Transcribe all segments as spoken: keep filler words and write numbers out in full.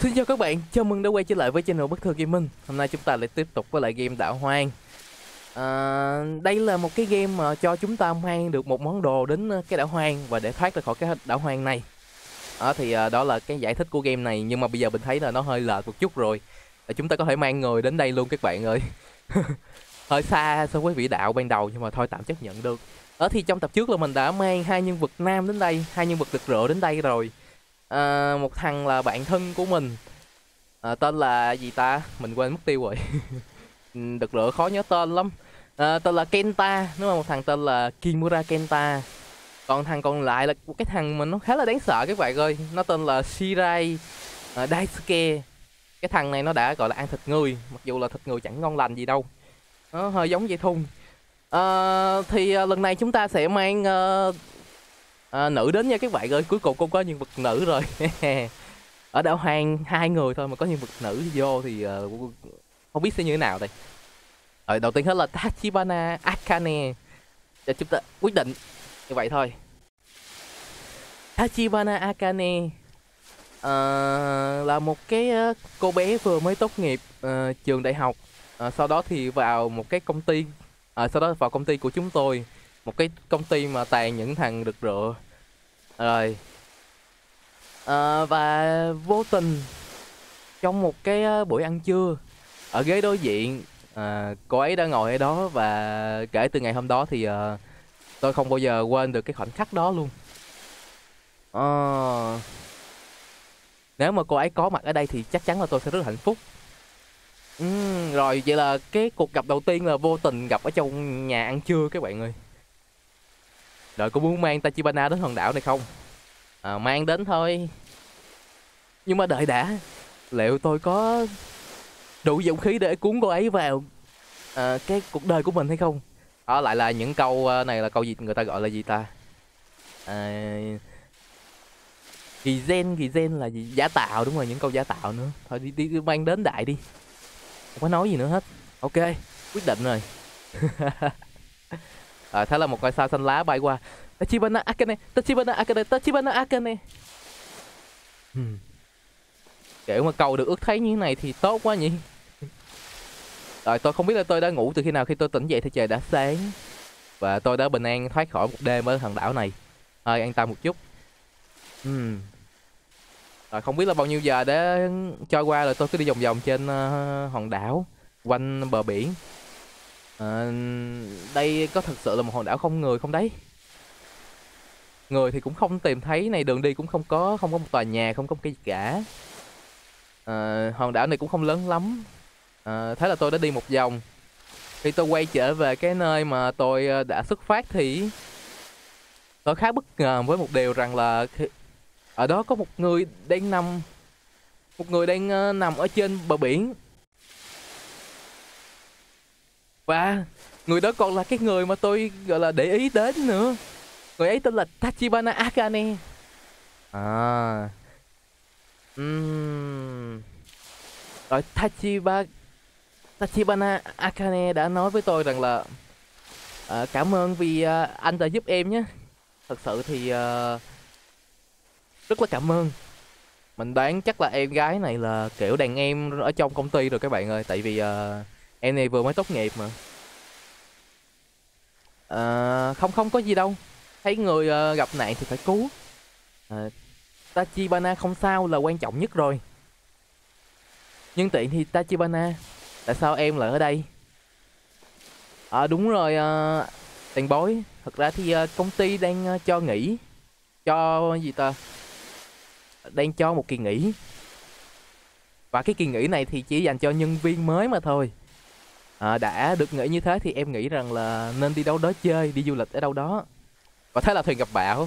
Xin chào các bạn, chào mừng đã quay trở lại với channel Bất Thường Gaming. Hôm nay chúng ta lại tiếp tục với lại game Đảo Hoang. à, Đây là một cái game mà cho chúng ta mang được một món đồ đến cái đảo hoang và để thoát ra khỏi cái đảo hoang này. à, Thì à, đó là cái giải thích của game này. Nhưng mà bây giờ mình thấy là nó hơi lệch một chút rồi. à, Chúng ta có thể mang người đến đây luôn các bạn ơi. Hơi xa so với vĩ đạo ban đầu nhưng mà thôi tạm chấp nhận được. Ở thì trong tập trước là mình đã mang hai nhân vật nam đến đây, hai nhân vật rực rỡ đến đây rồi. à, Một thằng là bạn thân của mình, à, tên là gì ta, mình quên mất tiêu rồi. Rực rỡ khó nhớ tên lắm. à, Tên là Kenta, đúng không? Một thằng tên là Kimura Kenta. Còn thằng còn lại là một cái thằng mà nó khá là đáng sợ các bạn ơi, nó tên là Shirai uh, Daisuke. Cái thằng này nó đã gọi là ăn thịt người, mặc dù là thịt người chẳng ngon lành gì đâu, nó hơi giống dây thun. à, Thì uh, lần này chúng ta sẽ mang uh, uh, nữ đến nha các bạn ơi. Cuối cùng cũng có nhân vật nữ rồi. Ở đảo hoang hai người thôi mà có nhân vật nữ vô thì uh, không biết sẽ như thế nào đây. Rồi đầu tiên hết là Tachibana Akane. Để chúng ta quyết định như vậy thôi. Tachibana Akane uh, là một cái uh, cô bé vừa mới tốt nghiệp uh, trường đại học. uh, Sau đó thì vào một cái công ty, uh, sau đó vào công ty của chúng tôi, một cái công ty mà toàn những thằng rực rỡ. Rồi uh, và vô tình trong một cái uh, buổi ăn trưa ở ghế đối diện, à, cô ấy đã ngồi ở đó. Và kể từ ngày hôm đó thì uh, tôi không bao giờ quên được cái khoảnh khắc đó luôn. Ờ, Nếu mà cô ấy có mặt ở đây thì chắc chắn là tôi sẽ rất là hạnh phúc. Uhm, rồi vậy là cái cuộc gặp đầu tiên là vô tình gặp ở trong nhà ăn trưa các bạn ơi. Rồi có muốn mang Tachibana đến hòn đảo này không? À, mang đến thôi. Nhưng mà đợi đã, liệu tôi có đủ dũng khí để cuốn cô ấy vào à, cái cuộc đời của mình hay không? Đó lại là những câu này, là câu gì người ta gọi là gì ta? À, Gizen, Gizen là gì? Giả tạo, đúng rồi, những câu giả tạo nữa. Thôi đi, đi, đi mang đến đại đi. Không có nói gì nữa hết. Ok, quyết định rồi. À, thế là một ngôi sao xanh lá bay qua. Tachibana Akane, Tachibana Akane, Tachibana Akane. Hmm. Kiểu mà cầu được ước thấy như thế này thì tốt quá nhỉ. Rồi tôi không biết là tôi đã ngủ từ khi nào. Khi tôi tỉnh dậy thì trời đã sáng và tôi đã bình an thoát khỏi một đêm ở hòn đảo này. Hơi an tâm một chút. uhm. Rồi không biết là bao nhiêu giờ để trôi qua rồi tôi cứ đi vòng vòng trên uh, hòn đảo quanh bờ biển. À, đây có thật sự là một hòn đảo không người không đấy? Người thì cũng không tìm thấy này, đường đi cũng không có, không có một tòa nhà, không có một cái gì cả. à, Hòn đảo này cũng không lớn lắm. à, Thế là tôi đã đi một vòng. Khi tôi quay trở về cái nơi mà tôi đã xuất phát thì tôi khá bất ngờ với một điều rằng là ở đó có một người đang nằm, một người đang uh, nằm ở trên bờ biển. Và người đó còn là cái người mà tôi gọi là để ý đến nữa. Người ấy tên là Tachibana Akane. À uhm. Rồi Tachiba Tachibana Akane đã nói với tôi rằng là à, cảm ơn vì à, anh đã giúp em nhé. Thật sự thì à, rất là cảm ơn. Mình đoán chắc là em gái này là kiểu đàn em ở trong công ty rồi các bạn ơi. Tại vì à, em này vừa mới tốt nghiệp mà. à, Không không có gì đâu. Thấy người à, gặp nạn thì phải cứu. à, Tachibana không sao là quan trọng nhất rồi. Nhân tiện thì Tachibana, tại sao em lại ở đây? À đúng rồi, à, tiền bối. Thật ra thì à, công ty đang à, cho nghỉ. Cho gì ta? Đang cho một kỳ nghỉ. Và cái kỳ nghỉ này thì chỉ dành cho nhân viên mới mà thôi. à, Đã được nghỉ như thế thì em nghĩ rằng là nên đi đâu đó chơi, đi du lịch ở đâu đó. Và thế là thuyền gặp bão.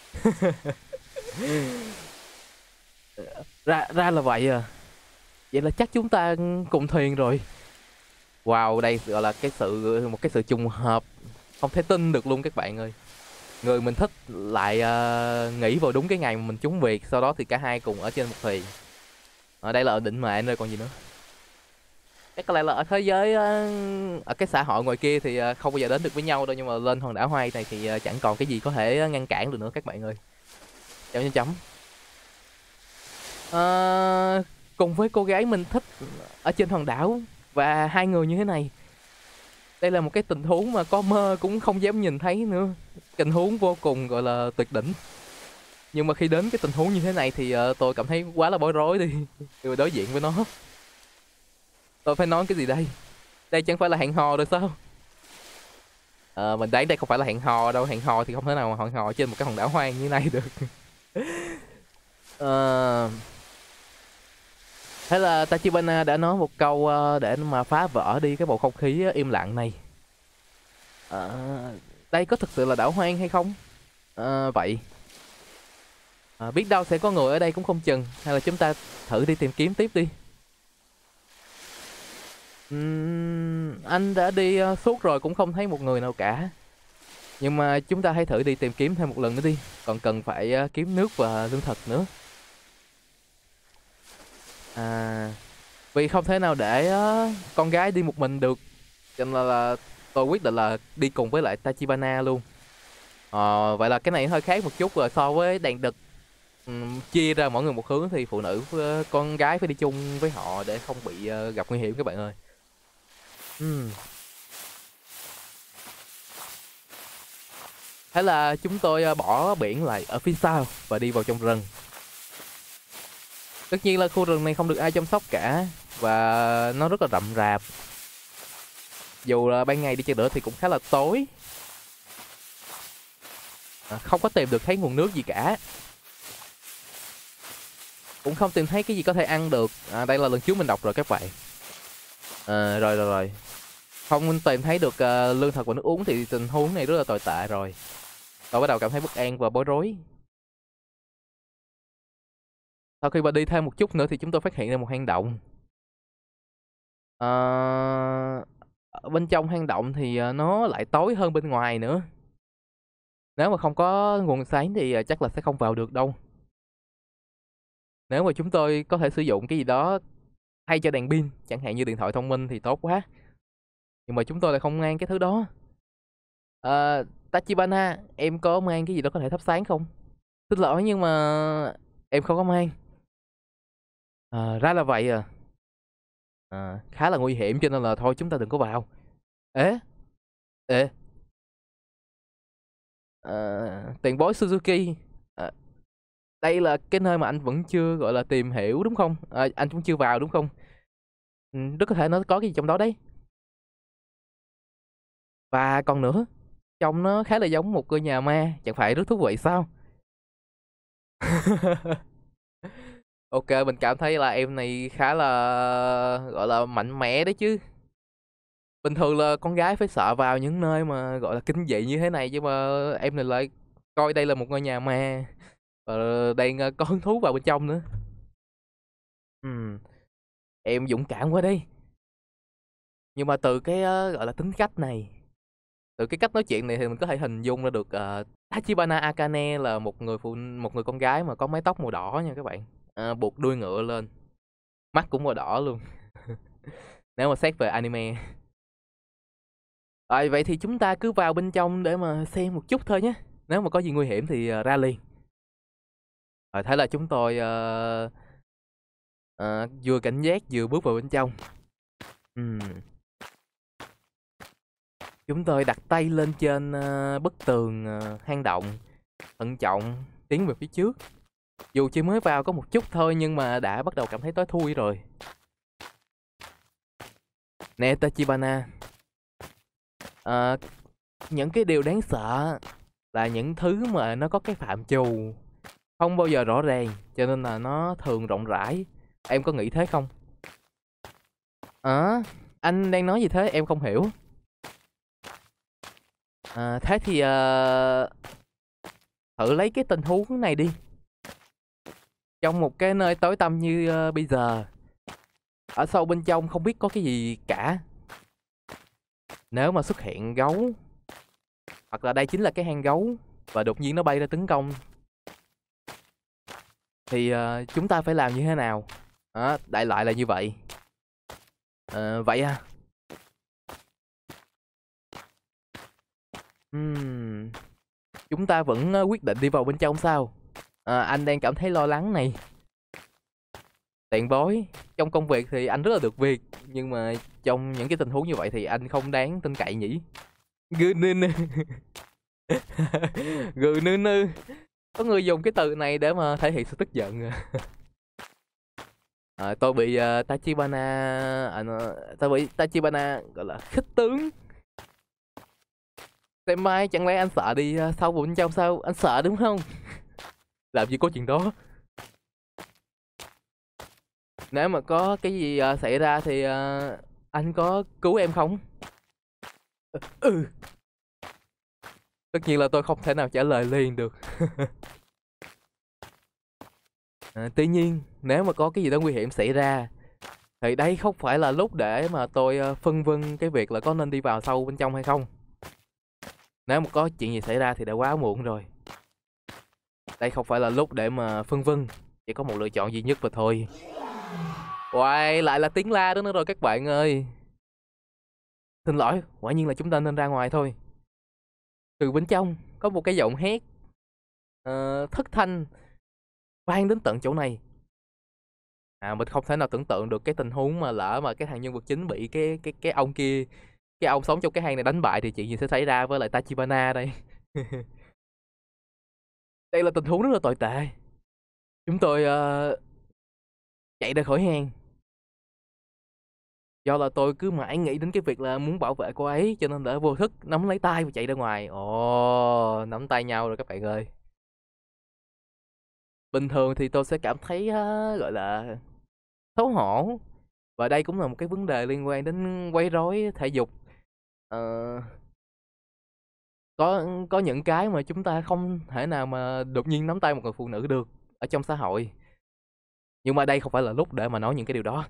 Ra ra là vậy à. Vậy là chắc chúng ta cùng thuyền rồi. Wow, đây gọi là cái sự một cái sự trùng hợp không thể tin được luôn các bạn ơi. Người mình thích lại uh, nghỉ vào đúng cái ngày mà mình trúng việc. Sau đó thì cả hai cùng ở trên một thuyền. Ở đây là ở định mệnh rồi còn gì nữa. Chắc có lẽ là ở thế giới uh, ở cái xã hội ngoài kia thì uh, không bao giờ đến được với nhau đâu. Nhưng mà lên hòn đảo hoang này thì uh, chẳng còn cái gì có thể ngăn cản được nữa các bạn ơi. Chấm chấm chấm. Uh, cùng với cô gái mình thích ở trên hòn đảo, và hai người như thế này. Đây là một cái tình huống mà có mơ cũng không dám nhìn thấy nữa. Tình huống vô cùng gọi là tuyệt đỉnh. Nhưng mà khi đến cái tình huống như thế này thì uh, tôi cảm thấy quá là bối rối đi. Tôi đối diện với nó. Tôi phải nói cái gì đây? Đây chẳng phải là hẹn hò rồi sao? Ờ, mình đoán đây không phải là hẹn hò đâu. Hẹn hò thì không thể nào mà hẹn hò trên một cái hòn đảo hoang như này được. Ờ... Thế là Tachibana đã nói một câu uh, để mà phá vỡ đi cái bầu không khí im lặng này. Ờ... Đây có thực sự là đảo hoang hay không? Ờ, vậy à, biết đâu sẽ có người ở đây cũng không chừng. Hay là chúng ta thử đi tìm kiếm tiếp đi. Uhm, anh đã đi uh, suốt rồi cũng không thấy một người nào cả. Nhưng mà chúng ta hãy thử đi tìm kiếm thêm một lần nữa đi. Còn cần phải uh, kiếm nước và lương thực nữa. À, vì không thể nào để uh, con gái đi một mình được, cho nên là, là tôi quyết định là đi cùng với lại Tachibana luôn. Ờ, vậy là cái này hơi khác một chút rồi so với đàn đực. Ừm, chia ra mỗi người một hướng thì phụ nữ với con gái phải đi chung với họ để không bị uh, gặp nguy hiểm các bạn ơi. Ừm. Thế là chúng tôi uh, bỏ biển lại ở phía sau và đi vào trong rừng. Tất nhiên là khu rừng này không được ai chăm sóc cả và nó rất là rậm rạp. Dù là ban ngày đi chăng nữa thì cũng khá là tối. À, không có tìm được thấy nguồn nước gì cả. Cũng không tìm thấy cái gì có thể ăn được. À, đây là lần trước mình đọc rồi các bạn. À, rồi rồi rồi. Không tìm thấy được uh, lương thực và nước uống thì tình huống này rất là tồi tệ rồi. Tôi bắt đầu cảm thấy bất an và bối rối. Sau khi mà đi thêm một chút nữa thì chúng tôi phát hiện ra một hang động. À, ở bên trong hang động thì nó lại tối hơn bên ngoài nữa. Nếu mà không có nguồn sáng thì chắc là sẽ không vào được đâu. Nếu mà chúng tôi có thể sử dụng cái gì đó thay cho đèn pin, chẳng hạn như điện thoại thông minh thì tốt quá. Nhưng mà chúng tôi lại không mang cái thứ đó. À, Tachibana, em có mang cái gì đó có thể thắp sáng không? Xin lỗi nhưng mà em không có mang. À, ra là vậy à. À, khá là nguy hiểm cho nên là thôi chúng ta đừng có vào. Ế, ê, à, tiền bối Suzuki. À, đây là cái nơi mà anh vẫn chưa gọi là tìm hiểu đúng không? À, anh cũng chưa vào đúng không? Ừ, rất có thể nó có cái gì trong đó đấy. Và còn nữa, trông nó khá là giống một ngôi nhà ma, chẳng phải rất thú vị sao? Ok, mình cảm thấy là em này khá là gọi là mạnh mẽ đấy chứ. Bình thường là con gái phải sợ vào những nơi mà gọi là kinh dị như thế này, nhưng mà em này lại coi đây là một ngôi nhà ma và đang ờ, có hứng thú vào bên trong nữa. Ừm, em dũng cảm quá đi. Nhưng mà từ cái ờ, gọi là tính cách này, từ cái cách nói chuyện này thì mình có thể hình dung ra được uh, Tachibana Akane là một người phụ một người con gái mà có mái tóc màu đỏ nha các bạn. Ờ, buộc đuôi ngựa lên, mắt cũng màu đỏ luôn. Nếu mà xét về anime. Rồi vậy thì chúng ta cứ vào bên trong để mà xem một chút thôi nhé. Nếu mà có gì nguy hiểm thì uh, ra liền. Rồi thế là chúng tôi uh, uh, vừa cảnh giác vừa bước vào bên trong. Uhm. Chúng tôi đặt tay lên trên uh, bức tường uh, hang động, thận trọng tiến về phía trước. Dù chỉ mới vào có một chút thôi nhưng mà đã bắt đầu cảm thấy tối thui rồi. Nè Tachibana, uh, những cái điều đáng sợ là những thứ mà nó có cái phạm trù không bao giờ rõ ràng, cho nên là nó thường rộng rãi. Em có nghĩ thế không? À, anh đang nói gì thế? Em không hiểu. À, thế thì uh, thử lấy cái tình huống này đi. Trong một cái nơi tối tăm như uh, bây giờ, ở sâu bên trong không biết có cái gì cả. Nếu mà xuất hiện gấu, hoặc là đây chính là cái hang gấu, và đột nhiên nó bay ra tấn công, thì uh, chúng ta phải làm như thế nào? À, đại loại là như vậy. À, vậy à? Uhm, chúng ta vẫn uh, quyết định đi vào bên trong sao? À, anh đang cảm thấy lo lắng này. Tiện bối. Trong công việc thì anh rất là được việc, nhưng mà trong những cái tình huống như vậy thì anh không đáng tin cậy nhỉ. Gừ nư nư. Gừ nư nư. Có người dùng cái từ này để mà thể hiện sự tức giận. À, tôi bị uh, Tachibana à, tôi bị Tachibana gọi là khích tướng. Xem mai chẳng lẽ anh sợ đi uh, sau bên trong sao? Anh sợ đúng không? Làm gì có chuyện đó. Nếu mà có cái gì uh, xảy ra thì uh, anh có cứu em không? Ừ. Tất nhiên là tôi không thể nào trả lời liền được. À, tuy nhiên nếu mà có cái gì đó nguy hiểm xảy ra thì đây không phải là lúc để mà tôi uh, phân vân cái việc là có nên đi vào sâu bên trong hay không. Nếu mà có chuyện gì xảy ra thì đã quá muộn rồi. Đây không phải là lúc để mà phân vân, chỉ có một lựa chọn duy nhất mà thôi. Uầy, lại là tiếng la đó nữa rồi các bạn ơi. Xin lỗi, quả nhiên là chúng ta nên ra ngoài thôi. Từ bên trong có một cái giọng hét uh, thất thanh vang đến tận chỗ này. À, mình không thể nào tưởng tượng được cái tình huống mà lỡ mà cái thằng nhân vật chính bị cái cái cái ông kia, cái ông sống trong cái hang này đánh bại thì chuyện gì sẽ xảy ra với lại Tachibana đây. Đây là tình huống rất là tồi tệ. Chúng tôi uh, chạy ra khỏi hang. Do là tôi cứ mãi nghĩ đến cái việc là muốn bảo vệ cô ấy, cho nên đã vô thức nắm lấy tay và chạy ra ngoài. Ồ, nắm tay nhau rồi các bạn ơi. Bình thường thì tôi sẽ cảm thấy uh, gọi là xấu hổ. Và đây cũng là một cái vấn đề liên quan đến quấy rối thể dục. Ờ, có có những cái mà chúng ta không thể nào mà đột nhiên nắm tay một người phụ nữ được ở trong xã hội. Nhưng mà đây không phải là lúc để mà nói những cái điều đó.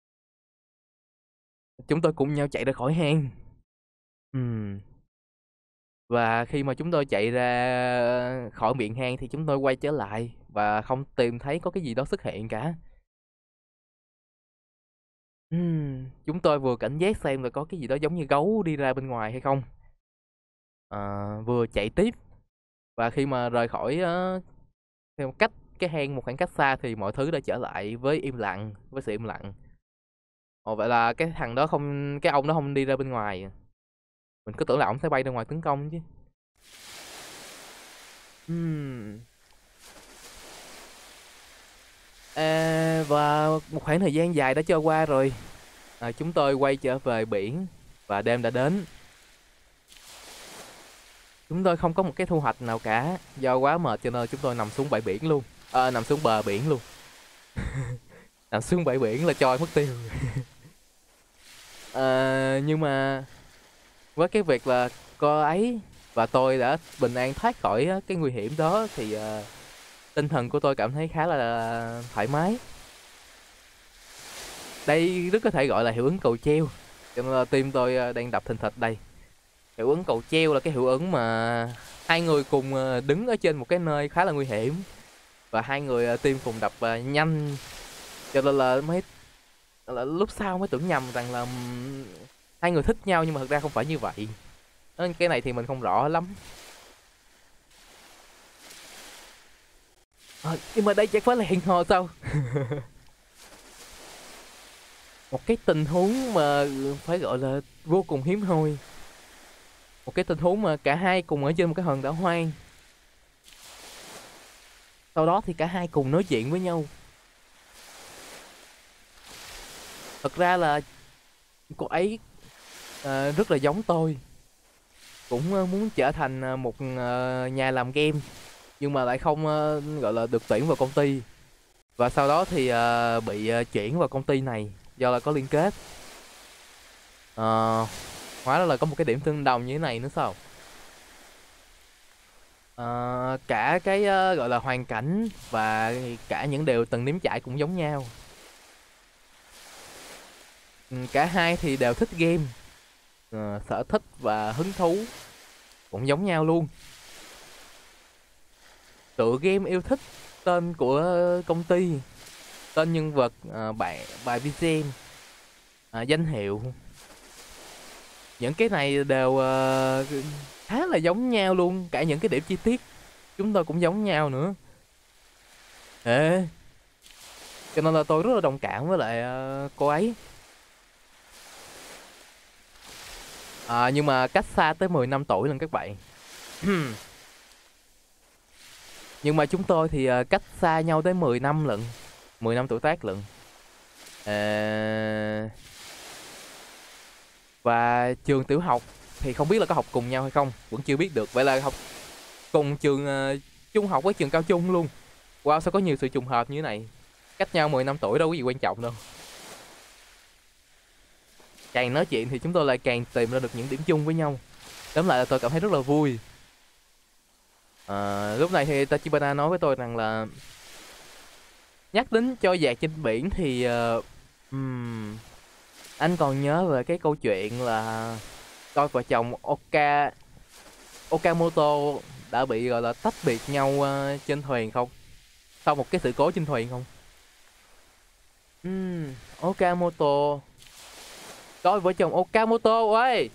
Chúng tôi cùng nhau chạy ra khỏi hang. Ừm. Và khi mà chúng tôi chạy ra khỏi miệng hang thì chúng tôi quay trở lại và không tìm thấy có cái gì đó xuất hiện cả. Ừm, chúng tôi vừa cảnh giác xem là có cái gì đó giống như gấu đi ra bên ngoài hay không. À, vừa chạy tiếp. Và khi mà rời khỏi uh, theo cách cái hang một khoảng cách xa thì mọi thứ đã trở lại với im lặng, với sự im lặng. Ồ, vậy là cái thằng đó không, cái ông đó không đi ra bên ngoài. Mình cứ tưởng là ông sẽ bay ra ngoài tấn công chứ. Hmm. À, và một khoảng thời gian dài đã trôi qua rồi. À, chúng tôi quay trở về biển và đêm đã đến. Chúng tôi không có một cái thu hoạch nào cả. Do quá mệt cho nên chúng tôi nằm xuống bãi biển luôn. À, nằm xuống bờ biển luôn. Nằm xuống bãi biển là trôi mất tiêu. À, nhưng mà với cái việc là cô ấy và tôi đã bình an thoát khỏi cái nguy hiểm đó thì uh, tinh thần của tôi cảm thấy khá là thoải mái. Đây rất có thể gọi là hiệu ứng cầu treo. Cho nên là tim tôi đang đập thình thịch đây. Hiệu ứng cầu treo là cái hiệu ứng mà hai người cùng đứng ở trên một cái nơi khá là nguy hiểm và hai người tim cùng đập nhanh, cho nên là mới là lúc sau mới tưởng nhầm rằng là hai người thích nhau, nhưng mà thực ra không phải như vậy. Nên cái này thì mình không rõ lắm. À, nhưng mà đây chẳng phải là hẹn hò sao? Một cái tình huống mà phải gọi là vô cùng hiếm hoi. Một cái tình huống mà cả hai cùng ở trên một cái hòn đảo hoang. Sau đó thì cả hai cùng nói chuyện với nhau. Thật ra là cô ấy uh, rất là giống tôi. Cũng uh, muốn trở thành uh, một uh, nhà làm game, nhưng mà lại không uh, gọi là được tuyển vào công ty. Và sau đó thì uh, bị uh, chuyển vào công ty này do là có liên kết. Uh, hóa ra là có một cái điểm tương đồng như thế này nữa sao? Uh, cả cái uh, gọi là hoàn cảnh và cả những điều từng nếm trải cũng giống nhau. Cả hai thì đều thích game, uh, sở thích và hứng thú cũng giống nhau luôn. Tựa game yêu thích, tên của công ty, tên nhân vật, uh, bài bài video, uh, danh hiệu, những cái này đều uh, khá là giống nhau luôn. Cả những cái điểm chi tiết chúng tôi cũng giống nhau nữa. Ê, Cho nên là tôi rất là đồng cảm với lại uh, cô ấy. À, nhưng mà cách xa tới mười năm tuổi lần các bạn. Nhưng mà chúng tôi thì uh, cách xa nhau tới mười năm lận. mười năm tuổi tác lận. À... Và trường tiểu học thì không biết là có học cùng nhau hay không, vẫn chưa biết được. Vậy là học cùng trường uh, trung học với trường cao trung luôn. Wow, sao có nhiều sự trùng hợp như thế này. Cách nhau mười năm tuổi đâu có gì quan trọng đâu. Càng nói chuyện thì chúng tôi lại càng tìm ra được những điểm chung với nhau. Tóm lại là tôi cảm thấy rất là vui. À, lúc này thì Tachibana nói với tôi rằng là nhắc đến trôi dạt trên biển thì uh, um, anh còn nhớ về cái câu chuyện là đôi vợ chồng Oka Okamoto đã bị gọi là tách biệt nhau uh, trên thuyền không? Sau một cái sự cố trên thuyền không? Um, Okamoto, đôi vợ chồng Okamoto ơi,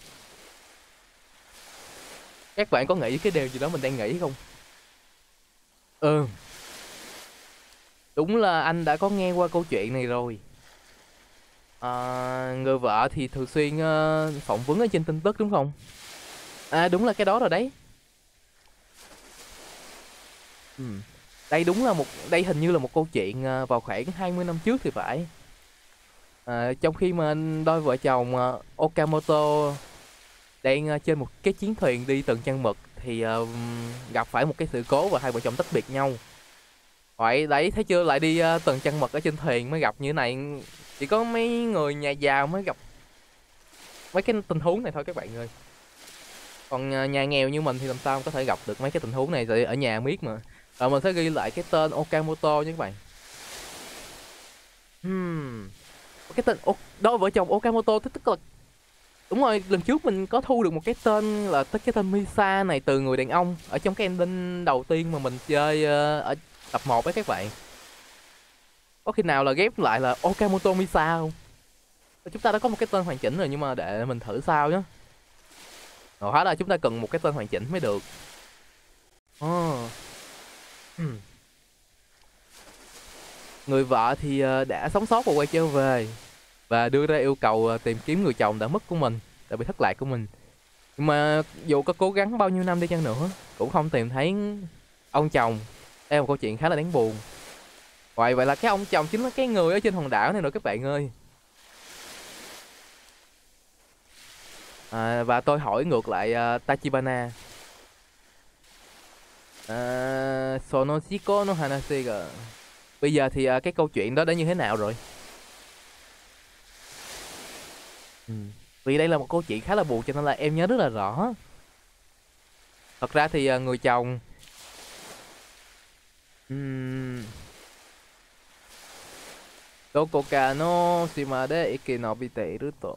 các bạn có nghĩ cái điều gì đó mình đang nghĩ không? Ừ, đúng là anh đã có nghe qua câu chuyện này rồi. À, người vợ thì thường xuyên uh, phỏng vấn ở trên tin tức đúng không? À đúng là cái đó rồi đấy. Ừ. Đây đúng là một, đây hình như là một câu chuyện uh, vào khoảng hai mươi năm trước thì phải. À, trong khi mà đôi vợ chồng uh, Okamoto đang uh, trên một cái chiến thuyền đi từng chân mực thì uh, gặp phải một cái sự cố và hai vợ chồng tách biệt nhau. Vậy đấy, thấy chưa, lại đi uh, từng chân mực ở trên thuyền mới gặp như thế này. Chỉ có mấy người nhà giàu mới gặp mấy cái tình huống này thôi các bạn ơi. Còn uh, nhà nghèo như mình thì làm sao có thể gặp được mấy cái tình huống này, tại ở nhà biết mà. Rồi mình sẽ ghi lại cái tên Okamoto nha các bạn. Hmm. Cái tên o đôi vợ chồng Okamoto tức tức là đúng rồi, lần trước mình có thu được một cái tên là cái tên Misa này từ người đàn ông ở trong cái ending đầu tiên mà mình chơi uh, ở tập một ấy các bạn. Có khi nào là ghép lại là Okamoto Misa không? Chúng ta đã có một cái tên hoàn chỉnh rồi, nhưng mà để mình thử sao nhé. Rồi hóa ra chúng ta cần một cái tên hoàn chỉnh mới được. Oh. Hmm. Người vợ thì uh, đã sống sót và quay trở về và đưa ra yêu cầu uh, tìm kiếm người chồng đã mất của mình, đã bị thất lạc của mình. Nhưng mà dù có cố gắng bao nhiêu năm đi chăng nữa cũng không tìm thấy ông chồng. Đây là một câu chuyện khá là đáng buồn. Vậy vậy là cái ông chồng chính là cái người ở trên hòn đảo này nữa các bạn ơi. À, và tôi hỏi ngược lại uh, Tachibana. Uh, Sonoshiko no Hanase ga. Bây giờ thì uh, cái câu chuyện đó đã như thế nào rồi? Ừ. Vì đây là một câu chuyện khá là buồn cho nên là em nhớ rất là rõ. Thật ra thì uh, người chồng um... Dokoka no shima de ike nobite iru to.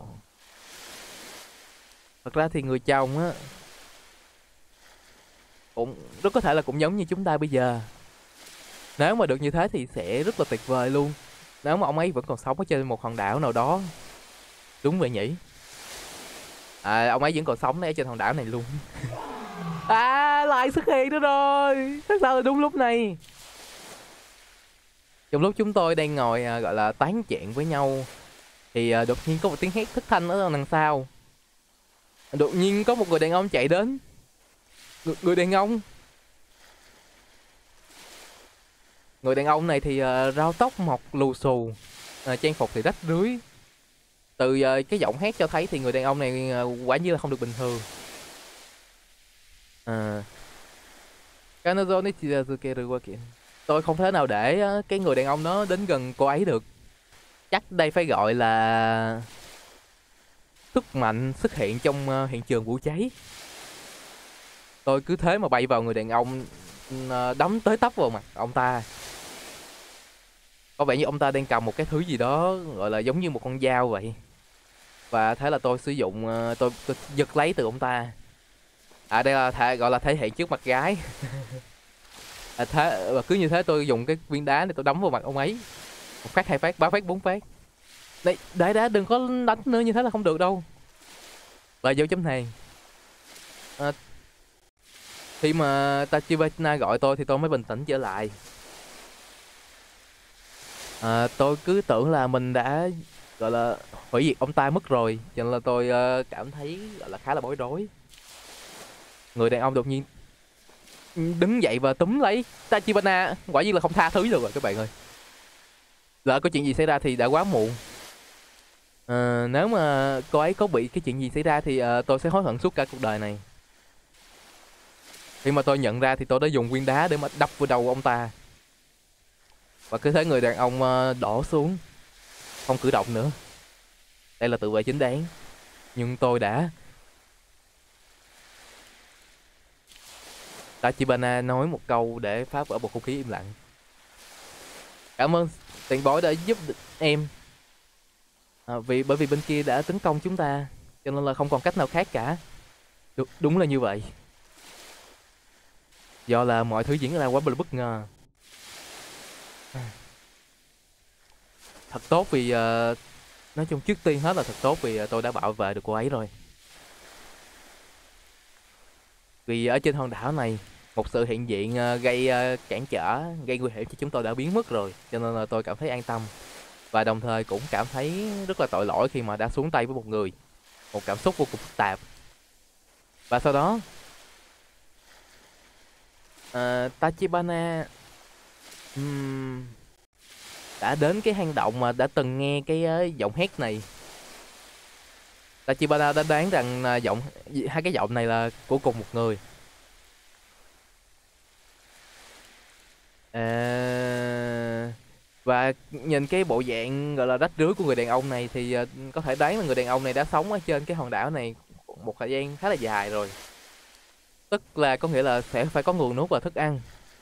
Thật ra thì người chồng á cũng rất có thể là cũng giống như chúng ta bây giờ. Nếu mà được như thế thì sẽ rất là tuyệt vời luôn. Nếu mà ông ấy vẫn còn sống ở trên một hòn đảo nào đó. Đúng vậy nhỉ. À, ông ấy vẫn còn sống ở trên hòn đảo này luôn. À, lại xuất hiện nữa rồi. Thật sao là đúng lúc này. Trong lúc chúng tôi đang ngồi à, gọi là tán chuyện với nhau thì à, đột nhiên có một tiếng hét thất thanh ở đằng sau. Đột nhiên có một người đàn ông chạy đến. Người, người đàn ông Người đàn ông này thì uh, rau tóc mọc lù xù, uh, trang phục thì rách rưới. Từ uh, cái giọng hát cho thấy thì người đàn ông này uh, quả như là không được bình thường. À. Tôi không thể nào để uh, cái người đàn ông đó đến gần cô ấy được. Chắc đây phải gọi là sức mạnh xuất hiện trong uh, hiện trường vụ cháy. Tôi cứ thế mà bay vào người đàn ông, uh, đấm tới tấp vào mặt ông ta. Có vẻ như ông ta đang cầm một cái thứ gì đó gọi là giống như một con dao vậy. Và thế là tôi sử dụng, uh, tôi, tôi giật lấy từ ông ta. À đây là thể, gọi là thể hiện trước mặt gái. À, thế và cứ như thế tôi dùng cái viên đá để tôi đấm vào mặt ông ấy. Một phát, hai phát, ba phát, bốn phát. Đấy, đấy đã đừng có đánh nữa, như thế là không được đâu. Và dấu chấm than. À, khi mà Tachibana gọi tôi thì tôi mới bình tĩnh trở lại. À, tôi cứ tưởng là mình đã gọi là hủy diệt ông ta mất rồi, cho nên là tôi ờ, cảm thấy gọi là khá là bối rối. Người đàn ông đột nhiên đứng dậy và túm lấy Tachibana, quả nhiên là không tha thứ được rồi các bạn ơi. Lỡ có chuyện gì xảy ra thì đã quá muộn. Ờ, nếu mà cô ấy có bị cái chuyện gì xảy ra thì ờ, tôi sẽ hối hận suốt cả cuộc đời này. Khi mà tôi nhận ra thì tôi đã dùng viên đá để mà đập vào đầu ông ta. Và cứ thấy người đàn ông ờ, đổ xuống, không cử động nữa. Đây là tự vệ chính đáng. Nhưng tôi đã... Tachibana nói một câu để phá vỡ bầu không khí im lặng. Cảm ơn tiền bối đã giúp em. À, vì bởi vì bên kia đã tấn công chúng ta, cho nên là không còn cách nào khác cả. Đúng, đúng là như vậy. Do là mọi thứ diễn ra quá là bất ngờ. Thật tốt vì uh, nói chung trước tiên hết là thật tốt vì uh, tôi đã bảo vệ được cô ấy rồi. Vì ở trên hòn đảo này, một sự hiện diện uh, gây uh, cản trở, gây nguy hiểm cho chúng tôi đã biến mất rồi, cho nên là tôi cảm thấy an tâm. Và đồng thời cũng cảm thấy rất là tội lỗi khi mà đã xuống tay với một người. Một cảm xúc vô cùng phức tạp. Và sau đó uh, Tachibana um, đã đến cái hang động mà đã từng nghe cái uh, giọng hét này. Tachibana đã đoán rằng uh, giọng hai cái giọng này là của cùng một người. À, và nhìn cái bộ dạng gọi là rách rưới của người đàn ông này thì uh, có thể đoán là người đàn ông này đã sống ở trên cái hòn đảo này một thời gian khá là dài rồi. Tức là có nghĩa là sẽ phải có nguồn nước và thức ăn.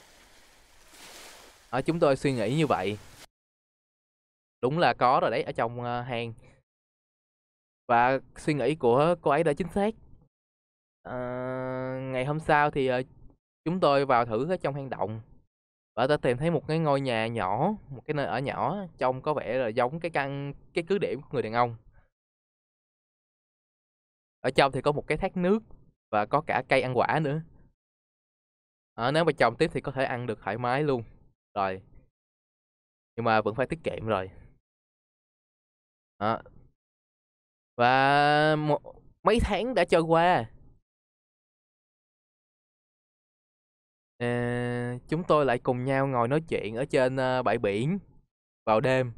Ở chúng tôi suy nghĩ như vậy. Đúng là có rồi đấy, ở trong uh, hang. Và suy nghĩ của cô ấy đã chính xác. À, ngày hôm sau thì uh, chúng tôi vào thử ở trong hang động. Và ta tìm thấy một cái ngôi nhà nhỏ, một cái nơi ở nhỏ, trông có vẻ là giống cái căn, cái cứ điểm của người đàn ông. Ở trong thì có một cái thác nước và có cả cây ăn quả nữa. À, nếu mà trồng tiếp thì có thể ăn được thoải mái luôn. Rồi. Nhưng mà vẫn phải tiết kiệm rồi. À. Và một, mấy tháng đã trôi qua. À, chúng tôi lại cùng nhau ngồi nói chuyện ở trên uh, bãi biển vào đêm.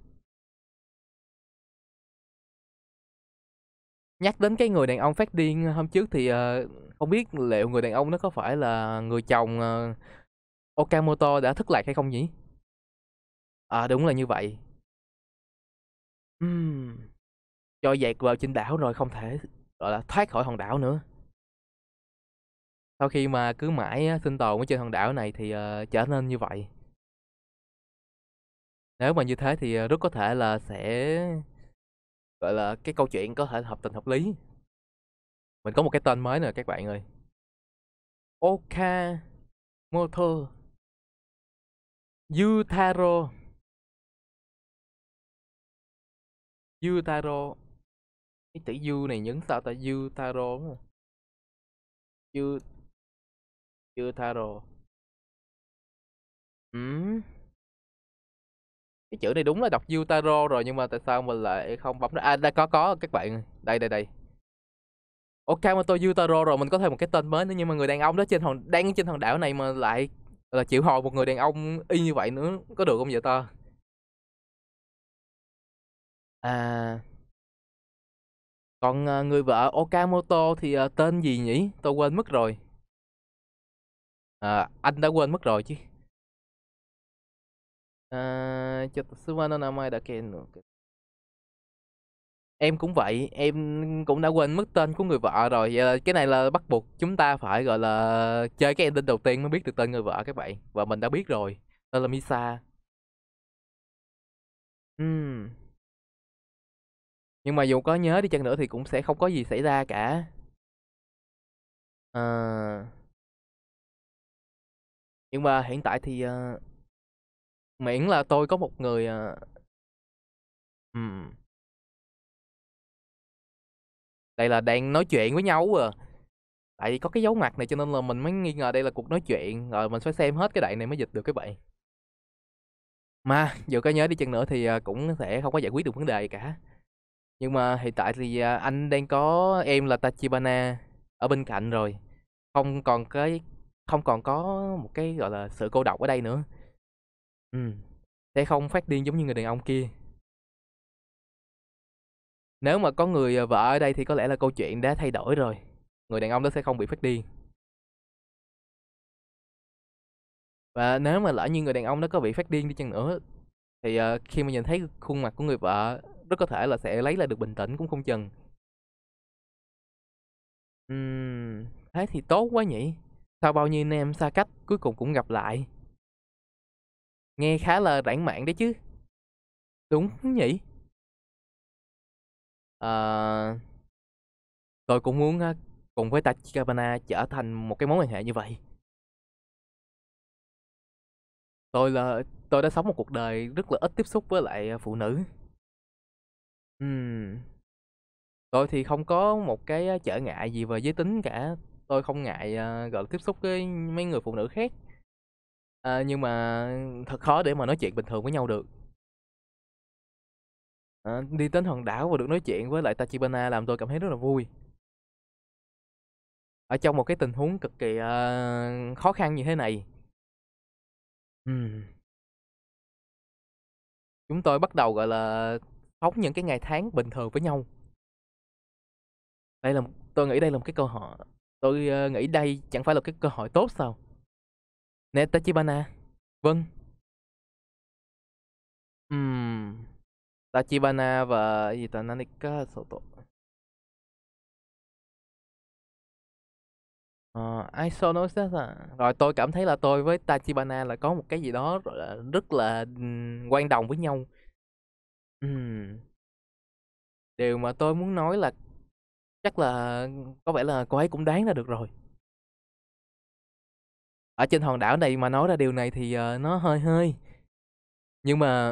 Nhắc đến cái người đàn ông phát điên hôm trước thì uh, không biết liệu người đàn ông đó có phải là người chồng uh, Okamoto đã thất lạc hay không nhỉ? À đúng là như vậy. Uhm. Trôi dạt vào trên đảo rồi không thể gọi là thoát khỏi hòn đảo nữa. Sau khi mà cứ mãi sinh tồn ở trên hòn đảo này thì uh, trở nên như vậy. Nếu mà như thế thì uh, rất có thể là sẽ gọi là cái câu chuyện có thể hợp tình hợp lý. Mình có một cái tên mới nè các bạn ơi. Okamoto Yutaro. Yutaro. Cái chữ Yu này nhấn sao ta? Yutaro đúng không? Yu Yutaro. Ừ. Cái chữ này đúng là đọc Yutaro rồi nhưng mà tại sao mình lại không bấm ra? À đây có có các bạn. Đây đây đây. Okamoto Yutaro rồi, mình có thêm một cái tên mới nữa, nhưng mà người đàn ông đó trên hòn đang trên hòn đảo này mà lại là chịu hồi một người đàn ông y như vậy nữa, có được không vậy ta? À, còn à, người vợ Okamoto thì à, tên gì nhỉ? Tôi quên mất rồi. À, anh đã quên mất rồi chứ. À, cho Tatsuya no namae da ken no. Em cũng vậy, em cũng đã quên mất tên của người vợ rồi. Vậy là cái này là bắt buộc chúng ta phải gọi là chơi cái ending đầu tiên mới biết được tên người vợ các bạn. Và mình đã biết rồi, tên là Misa. Ừm. Nhưng mà dù có nhớ đi chăng nữa thì cũng sẽ không có gì xảy ra cả. Ờ, nhưng mà hiện tại thì ờ, miễn là tôi có một người ờ, ừm, đây là đang nói chuyện với nhau à. Tại vì có cái dấu mặt này cho nên là mình mới nghi ngờ đây là cuộc nói chuyện. Rồi mình phải xem hết cái đoạn này mới dịch được các bạn. Mà dù có nhớ đi chăng nữa thì à, cũng sẽ không có giải quyết được vấn đề gì cả. Nhưng mà hiện tại thì à, anh đang có em là Tachibana ở bên cạnh rồi. Không còn cái không còn có một cái gọi là sự cô độc ở đây nữa. Ừ. Sẽ không phát điên giống như người đàn ông kia. Nếu mà có người à, vợ ở đây thì có lẽ là câu chuyện đã thay đổi rồi. Người đàn ông đó sẽ không bị phát điên. Và nếu mà lỡ như người đàn ông đó có bị phát điên đi chăng nữa thì ờ, khi mà nhìn thấy khuôn mặt của người vợ rất có thể là sẽ lấy lại được bình tĩnh cũng không chừng. Ừm, thế thì tốt quá nhỉ. Sau bao nhiêu năm xa cách cuối cùng cũng gặp lại. Nghe khá là lãng mạn đấy chứ. Đúng nhỉ. Ờ, tôi cũng muốn ờ, cùng với Tachikabana trở thành một cái mối quan hệ như vậy. Tôi là tôi đã sống một cuộc đời rất là ít tiếp xúc với lại ờ, phụ nữ. Ừm, tôi thì không có một cái ờ, trở ngại gì về giới tính cả. Tôi không ngại ờ, gọi là tiếp xúc với mấy người phụ nữ khác. Ờ, nhưng mà thật khó để mà nói chuyện bình thường với nhau được. Ờ, đi đến hòn đảo và được nói chuyện với lại Tachibana làm tôi cảm thấy rất là vui. Ở trong một cái tình huống cực kỳ ờ, khó khăn như thế này, ừm, chúng tôi bắt đầu gọi là sống những cái ngày tháng bình thường với nhau. Đây là một- tôi nghĩ đây là một cái cơ hội. Tôi ờ, nghĩ đây chẳng phải là cái cơ hội tốt sao? Nè Tachibana. Vâng. Ừm, Tachibana và gì ta Nanika Soto. Ờ, Isonosis à. Rồi tôi cảm thấy là tôi với Tachibana là có một cái gì đó gọi là rất là ừm, quan đồng với nhau. Ừm, Điều mà tôi muốn nói là chắc là có vẻ là cô ấy cũng đoán ra được rồi. Ở trên hòn đảo này mà nói ra điều này thì ờ, nó hơi hơi. Nhưng mà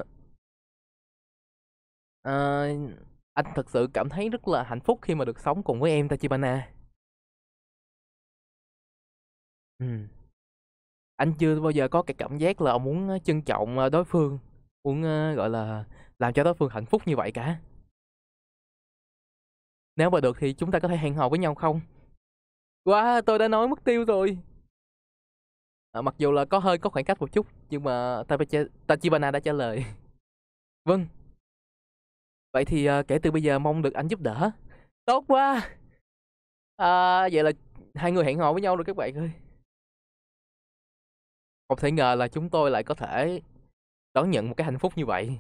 ờ, anh thật sự cảm thấy rất là hạnh phúc khi mà được sống cùng với em Tachibana. Ừm, Anh chưa bao giờ có cái cảm giác là muốn ờ, trân trọng ờ, đối phương, muốn ờ, gọi là làm cho đối phương hạnh phúc như vậy cả. Nếu mà được thì chúng ta có thể hẹn hò với nhau không? Wow, tôi đã nói mất tiêu rồi. À, mặc dù là có hơi có khoảng cách một chút, nhưng mà Tachi- Tachibana đã trả lời. Vâng, vậy thì à, kể từ bây giờ mong được anh giúp đỡ. Tốt quá. À, vậy là hai người hẹn hò với nhau rồi các bạn ơi. Không thể ngờ là chúng tôi lại có thể đón nhận một cái hạnh phúc như vậy.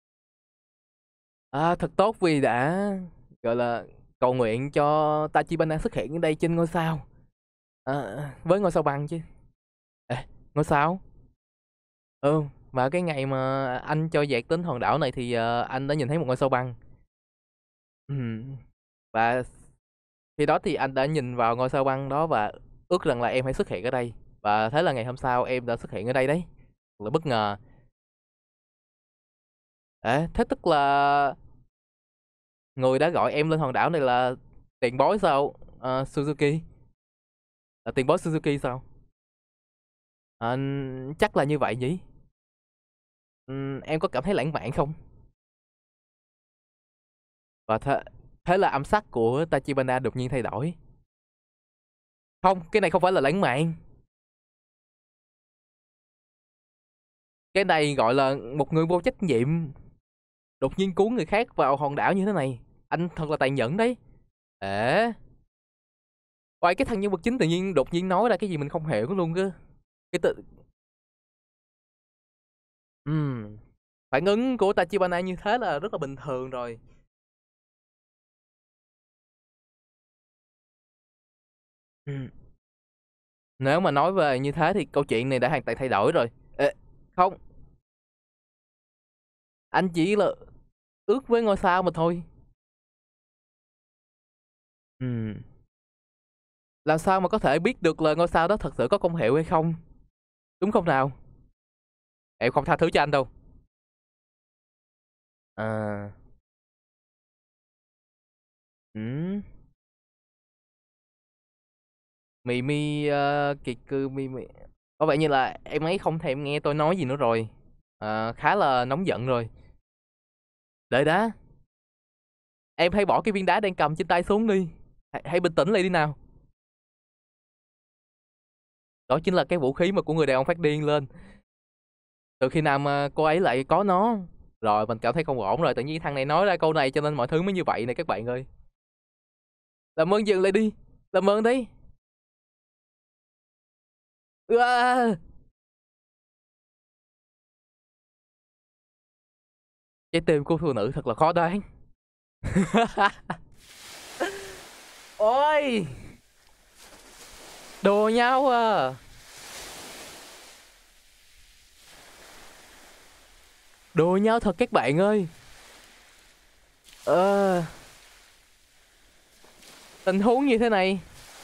À, thật tốt vì đã gọi là cầu nguyện cho Tachibana xuất hiện ở đây trên ngôi sao. À, với ngôi sao băng chứ. Ê, ngôi sao? Ừ, mà cái ngày mà anh cho dạt đến hòn đảo này thì ờ, anh đã nhìn thấy một ngôi sao băng. Ừm, Và khi đó thì anh đã nhìn vào ngôi sao băng đó và ước rằng là em hãy xuất hiện ở đây. Và thế là ngày hôm sau em đã xuất hiện ở đây đấy. Thật là bất ngờ. Ê, thế tức là người đã gọi em lên hòn đảo này là tiền bối sao? Ờ, Suzuki. Là tiền bối Suzuki sao? Ờ, chắc là như vậy nhỉ? Ừm, em có cảm thấy lãng mạn không? Và thế, thế là âm sắc của Tachibana đột nhiên thay đổi. Không, cái này không phải là lãng mạn. Cái này gọi là một người vô trách nhiệm. Đột nhiên cứu người khác vào hòn đảo như thế này. Anh thật là tàn nhẫn đấy. Ê, oai cái thằng nhân vật chính tự nhiên đột nhiên nói ra cái gì mình không hiểu luôn cơ. Cái tự... Ừm, Phản ứng của Tachibana như thế là rất là bình thường rồi. Ừm, Nếu mà nói về như thế thì câu chuyện này đã hoàn toàn thay đổi rồi. Ê, không, anh chỉ là ước với ngôi sao mà thôi. Ừm, Làm sao mà có thể biết được là ngôi sao đó thật sự có công hiệu hay không? Đúng không nào? Em không tha thứ cho anh đâu. À, ừm, Mì Mi uh, Kiệt Cư Mi Mi. Có vẻ như là em ấy không thèm nghe tôi nói gì nữa rồi. à, khá là nóng giận rồi. Đợi đã, em hãy bỏ cái viên đá đang cầm trên tay xuống đi. Hãy, hãy bình tĩnh lại đi nào. Đó chính là cái vũ khí mà của người đàn ông phát điên lên. Từ khi nào mà cô ấy lại có nó? Rồi mình cảm thấy không ổn rồi. Tự nhiên thằng này nói ra câu này cho nên mọi thứ mới như vậy nè các bạn ơi. Làm ơn dừng lại đi. Làm ơn đấy. À! Trái tim của phụ nữ thật là khó đoán. Ôi, đùa nhau à. Đùa nhau thật các bạn ơi. Ờ, tình huống như thế này.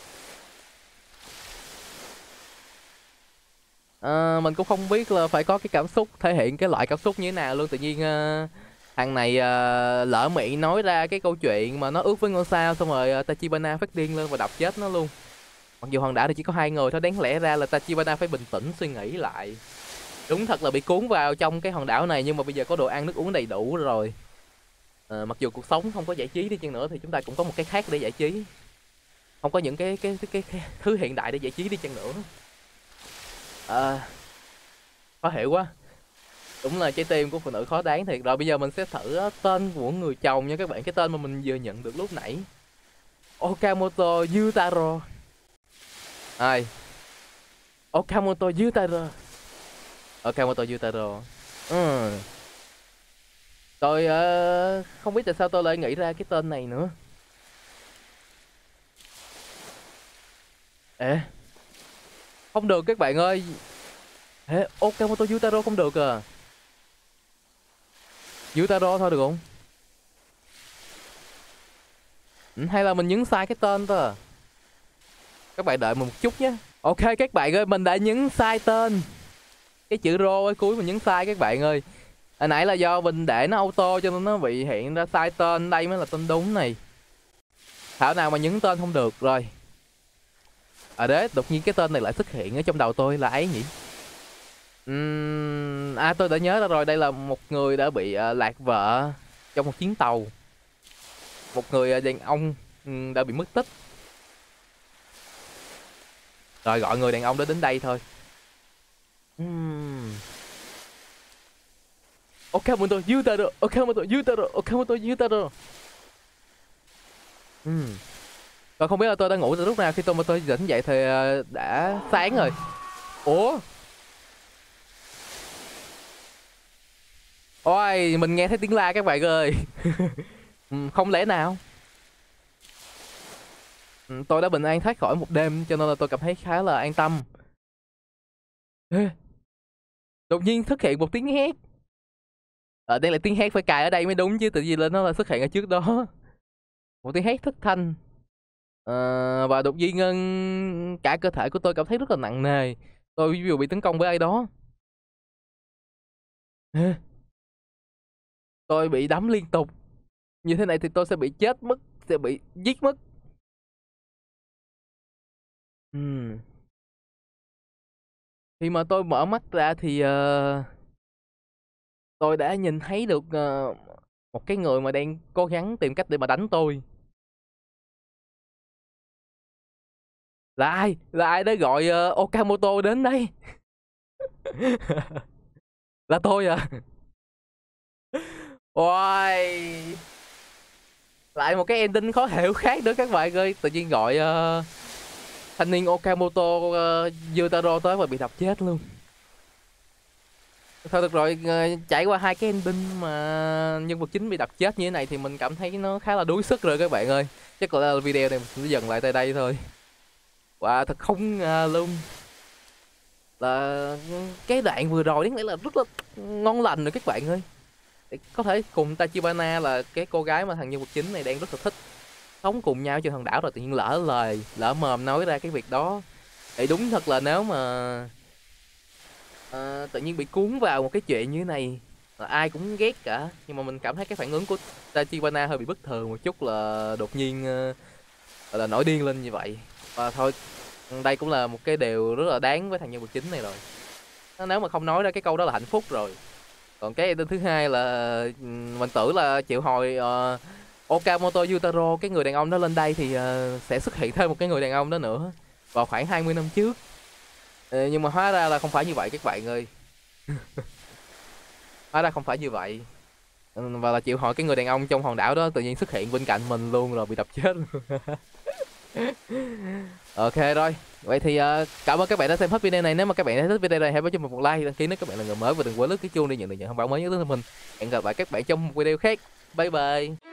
Ờ, mình cũng không biết là phải có cái cảm xúc, thể hiện cái loại cảm xúc như thế nào luôn. Tự nhiên ờ, thằng này ờ, lỡ miệng nói ra cái câu chuyện mà nó ước với ngôi sao, xong rồi uh, Tachibana phát điên lên và đập chết nó luôn. Mặc dù hòn đảo thì chỉ có hai người thôi, đáng lẽ ra là Tachibana phải bình tĩnh suy nghĩ lại. Đúng thật là bị cuốn vào trong cái hòn đảo này, nhưng mà bây giờ có đồ ăn nước uống đầy đủ rồi. Ờ, mặc dù cuộc sống không có giải trí đi chăng nữa thì chúng ta cũng có một cái khác để giải trí. Không có những cái cái cái, cái, cái thứ hiện đại để giải trí đi chăng nữa. Ờ, khó hiểu quá. Đúng là trái tim của phụ nữ khó đoán thiệt. Rồi bây giờ mình sẽ thử tên của người chồng nha các bạn. Cái tên mà mình vừa nhận được lúc nãy, Okamoto Yutaro. Ai? Okamoto Yutaro. Okamoto Yutaro. Ừ. Tôi uh, không biết tại sao tôi lại nghĩ ra cái tên này nữa. Ê, không được các bạn ơi. Ê, Okamoto Yutaro không được à. Yutaro thôi được không? Ừ, hay là mình nhấn sai cái tên thôi à? Các bạn đợi mình một chút nhé. Ok các bạn ơi, mình đã nhấn sai tên. Cái chữ rô ở cuối mình nhấn sai các bạn ơi. Hồi nãy là do mình để nó auto cho nên nó bị hiện ra sai tên. Đây mới là tên đúng này. Thảo nào mà nhấn tên không được rồi. À đấy, đột nhiên cái tên này lại xuất hiện ở trong đầu tôi là ấy nhỉ. Uhm, à tôi đã nhớ ra rồi, đây là một người đã bị uh, lạc vợ trong một chuyến tàu. Một người uh, đàn ông um, đã bị mất tích. Rồi gọi người đàn ông đó đến đây thôi. Uhm. Okamoto Yutaro, Okamoto Yutaro, Okamoto Yutaro. Uhm. Tôi không biết là tôi đã ngủ từ lúc nào, khi tôi mà tôi tỉnh dậy thì uh, đã sáng rồi. Ủa? Ôi, mình nghe thấy tiếng la các bạn ơi. Không lẽ nào? Tôi đã bình an thoát khỏi một đêm cho nên là tôi cảm thấy khá là an tâm. Ê, đột nhiên xuất hiện một tiếng hét. Ở đây là tiếng hét phải cài ở đây mới đúng chứ, tự nhiên lên nó là xuất hiện ở trước đó. Một tiếng hét thất thanh. Ờ, và đột nhiên cả cơ thể của tôi cảm thấy rất là nặng nề. Tôi ví dụ bị tấn công bởi ai đó. Ê, tôi bị đấm liên tục. Như thế này thì tôi sẽ bị chết mất, sẽ bị giết mất. Uhm. Khi mà tôi mở mắt ra thì uh, tôi đã nhìn thấy được uh, một cái người mà đang cố gắng tìm cách để mà đánh tôi. Là ai? Là ai đã gọi uh, Okamoto đến đây? Là tôi à? Ôi, lại một cái ending khó hiểu khác nữa các bạn ơi. Tự nhiên gọi uh, thanh niên Okamoto uh, Yutaro tới và bị đập chết luôn. Thôi được rồi, uh, trải qua hai cái ending mà nhân vật chính bị đập chết như thế này thì mình cảm thấy nó khá là đuối sức rồi các bạn ơi. Chắc là video này mình sẽ dừng lại tại đây thôi. Wow, thật không uh, luôn. Là cái đoạn vừa rồi đáng lẽ là rất là ngon lành rồi các bạn ơi. Để có thể cùng Tachibana là cái cô gái mà thằng nhân vật chính này đang rất là thích, sống cùng nhau trên hòn đảo, rồi tự nhiên lỡ lời lỡ mồm nói ra cái việc đó thì đúng thật là nếu mà uh, tự nhiên bị cuốn vào một cái chuyện như thế này là ai cũng ghét cả. Nhưng mà mình cảm thấy cái phản ứng của Tachibana hơi bị bất thường một chút, là đột nhiên uh, là nổi điên lên như vậy. Và thôi, đây cũng là một cái điều rất là đáng với thằng nhân vật chính này rồi. Nếu mà không nói ra cái câu đó là hạnh phúc rồi. Còn cái ending thứ hai là ừm, mình tưởng là triệu hồi ờ, Okamoto Yutaro, cái người đàn ông đó lên đây thì ờ, sẽ xuất hiện thêm một cái người đàn ông đó nữa vào khoảng hai mươi năm trước. Ờ, nhưng mà hóa ra là không phải như vậy các bạn ơi. Hóa ra không phải như vậy. Ừ, và là triệu hồi cái người đàn ông trong hòn đảo đó tự nhiên xuất hiện bên cạnh mình luôn rồi bị đập chết luôn. Ok rồi. Vậy thì ờ, cảm ơn các bạn đã xem hết video này. Nếu mà các bạn đã thích video này hãy bấm cho mình một like, đăng ký nếu các bạn là người mới và đừng quên lướt cái chuông để nhận được những thông báo mới nhất từ mình. Hẹn gặp lại các bạn trong một video khác. Bye bye.